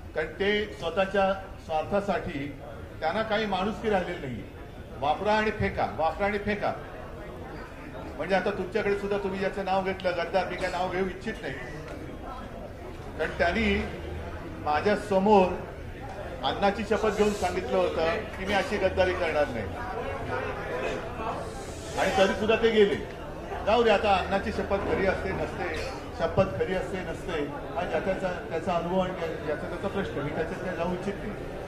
कारण ते स्वतःच्या स्वार्थासाठी त्यांना काही माणुसकी राहिलेली नाही. वापरा आणि फेका, वापरा आणि फेका. म्हणजे आता तुमच्याकडे सुद्धा तुम्ही ज्याचं नाव घेतलं गद्दार, मी काय नाव घेऊ इच्छित नाही. कारण त्यांनी माझ्या समोर अन्नाची शपथ घेऊन सांगितलं होतं की मी अशी गद्दारी करणार नाही, आणि तरी सुद्धा ते गेले. जाऊ दे, आता अन्नाची शपथ खरी असते नसते, शपथ खरी असते नसते, हा त्याचा अनुभव आणि ज्याचा त्याचा प्रश्न, मी त्याच्यात जाऊ इच्छित नाही.